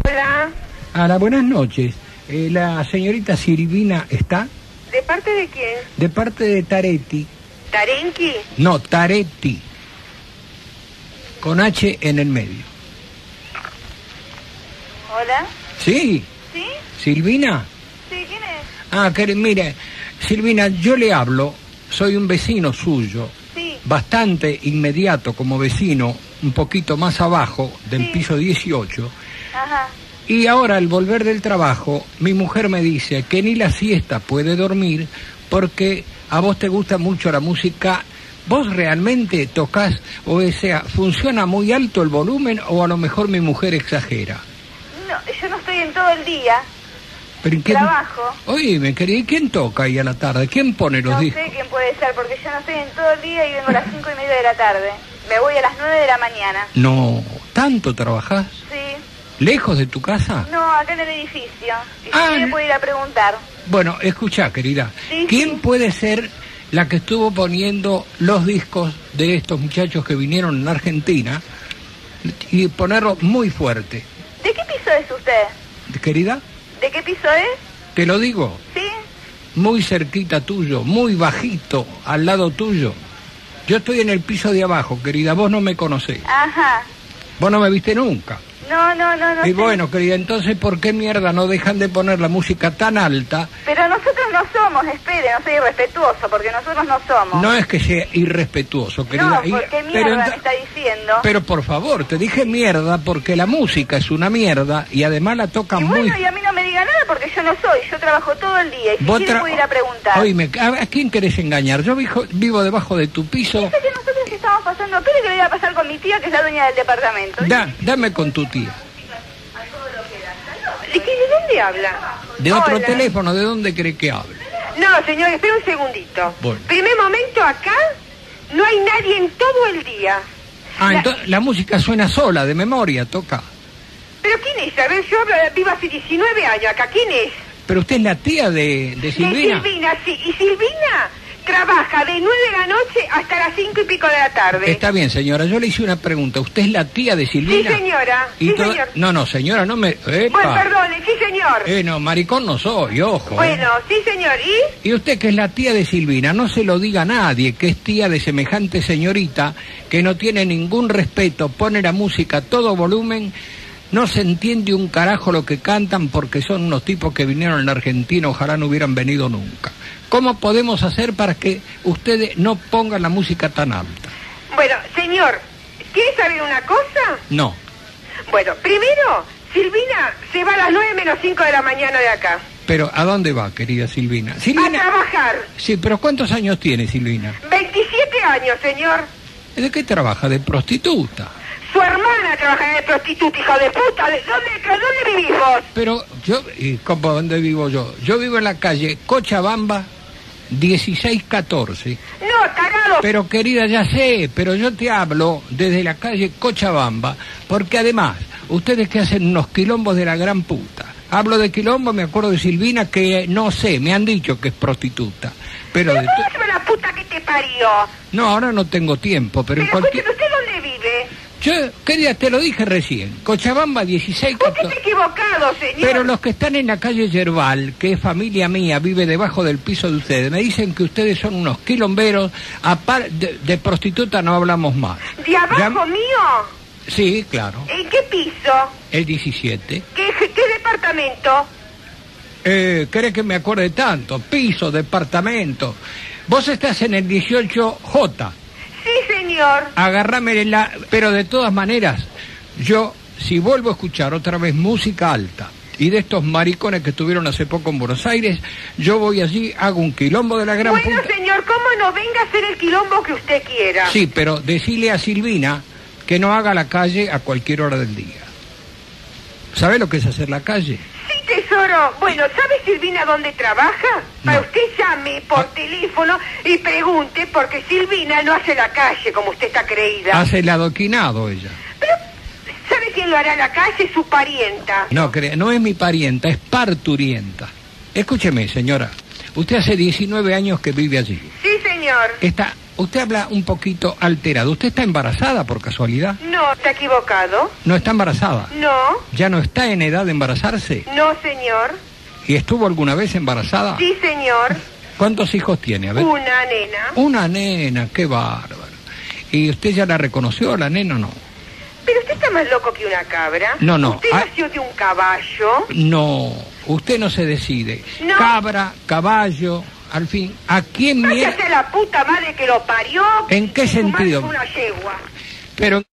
Hola. Hola, buenas noches. ¿La señorita Silvina está? ¿De parte de quién? De parte de Taretti. ¿Tarenqui? No, Taretti. Con H en el medio. Hola. ¿Sí? ¿Sí? ¿Silvina? Sí, ¿quién es? Ah, mire, Silvina, yo le hablo, soy un vecino suyo, Sí. bastante inmediato como vecino, un poquito más abajo del Sí. piso 18, Ajá. y ahora al volver del trabajo, mi mujer me dice que ni la siesta puede dormir porque a vos te gusta mucho la música. ¿Vos realmente tocas, o sea, funciona muy alto el volumen o a lo mejor mi mujer exagera? No, yo no estoy en todo el día. ¿Pero en qué Trabajo. Oye, me quería, ¿y quién toca ahí a la tarde? ¿Quién pone los No discos? sé quién puede ser, porque yo no estoy en todo el día y vengo a las 5:30 de la tarde. Me voy a las 9 de la mañana. No, ¿tanto trabajás? Sí. ¿Lejos de tu casa? No, acá en el edificio. Y Ah, si quiere puede ir a preguntar. Bueno, escuchá, querida. Sí, ¿Quién sí. puede ser la que estuvo poniendo los discos de estos muchachos que vinieron en Argentina y ponerlos muy fuerte? ¿De qué piso es usted? Querida, ¿De qué piso es? te lo digo, ¿Sí? muy cerquita tuyo, muy bajito, al lado tuyo. Yo estoy en el piso de abajo, querida, vos no me conocés. Ajá. Vos no me viste nunca. No Y sé. bueno, querida, entonces, ¿por qué mierda no dejan de poner la música tan alta? Pero nosotros no somos, espere, no soy irrespetuoso, porque nosotros no somos. No es que sea irrespetuoso, querida. No, porque mierda me está diciendo. Pero por favor, te dije mierda porque la música es una mierda y además la tocan Y muy... bueno, y a mí no me diga nada porque yo no soy, yo trabajo todo el día y si quiere puede ir a preguntar. Oíme, ¿a quién querés engañar? Yo vivo debajo de tu piso. Dice que nosotros estamos pasando, ¿qué le voy a pasar con mi tía que es la dueña del departamento? Dame con tu tía. ¿De dónde habla? De otro Hola. teléfono, ¿de dónde cree que hable? No, señor, espera un segundito. Bueno. Primer momento, acá no hay nadie en todo el día. Ah, entonces la música suena sola, de memoria, toca. ¿Pero quién es? A ver, yo vivo hace 19 años acá. ¿Quién es? Pero usted es la tía de Silvina. De Silvina, sí. Y Silvina trabaja de 9 de la noche hasta las 5 y pico de la tarde. Está bien, señora, yo le hice una pregunta. ¿Usted es la tía de Sí, Silvina? señora. Y Sí, toda- señor. No, señora, no me... ¡Epa! Bueno, perdone, sí, señor. No, maricón no soy, ojo. Bueno, sí, señor. ¿Y? Y usted que es la tía de Silvina, no se lo diga a nadie, que es tía de semejante señorita, que no tiene ningún respeto, pone la música a todo volumen, no se entiende un carajo lo que cantan porque son unos tipos que vinieron en la Argentina, ojalá no hubieran venido nunca. ¿Cómo podemos hacer para que ustedes no pongan la música tan alta? Bueno, señor, ¿quiere saber una cosa? No. Bueno, primero, Silvina se va a las 9 menos 5 de la mañana de acá. Pero, ¿a dónde va, querida Silvina? A Silvina... trabajar. Sí, pero ¿cuántos años tiene Silvina? 27 años, señor. ¿De qué trabaja? ¿De prostituta? Su hermana trabaja de prostituta, hijo de puta. ¿Dónde vivís vos? Pero yo, ¿cómo, dónde vivo yo? Yo vivo en la calle Cochabamba 1614. No, tarado. Pero querida, ya sé, pero yo te hablo desde la calle Cochabamba, porque además, ustedes que hacen unos quilombos de la gran puta. Hablo de quilombo, me acuerdo de Silvina, que no sé, me han dicho que es prostituta. Pero Pero de ¿cómo se va la puta que te parió? no, ahora no tengo tiempo, pero en Pero cualquier... escúcheme, ¿usted dónde vive? Yo, querida, te lo dije recién, Cochabamba Usted 1614. está equivocado, señor. Pero los que están en la calle Yerbal, que es familia mía, vive debajo del piso de ustedes, me dicen que ustedes son unos quilomberos, de prostituta no hablamos más. ¿De abajo mío? Sí, claro, ¿En qué piso? el 17. ¿Qué departamento? ¿Querés que me acuerde tanto? Piso, departamento. Vos estás en el 18J, Sí, señor. agarrámela, pero de todas maneras, yo, si vuelvo a escuchar otra vez música alta, y de estos maricones que estuvieron hace poco en Buenos Aires, yo voy allí, hago un quilombo de la gran Bueno, puta. señor, ¿cómo no venga a hacer el quilombo que usted quiera? Sí, pero decile a Silvina que no haga la calle a cualquier hora del día. ¿Sabe lo que es hacer la calle? Sí, tesoro. Bueno, ¿sabe Silvina dónde trabaja? Para No. usted llame por teléfono y pregunte porque Silvina no hace la calle como usted está creída. Hace el adoquinado ella. Pero, ¿sabe quién lo hará en la calle? Su parienta. No, no es mi parienta, es parturienta. Escúcheme, señora. Usted hace 19 años que vive allí. Sí, señor. Está usted habla un poquito alterado. ¿Usted está embarazada por casualidad? No, está equivocado. ¿No está embarazada? No, ¿Ya no está en edad de embarazarse? no, señor. ¿Y estuvo alguna vez embarazada? Sí, señor. ¿Cuántos hijos tiene? A ver. Una nena. Una nena, qué bárbaro. ¿Y usted ya la reconoció, la nena, o no? Pero usted está más loco que una cabra. No, no. Usted nació de un caballo. No, usted no se decide. No. Cabra, caballo, al fin, ¿a quién mira? Váyase la puta madre que lo parió. ¿En qué y su madre sentido? fue una yegua. Pero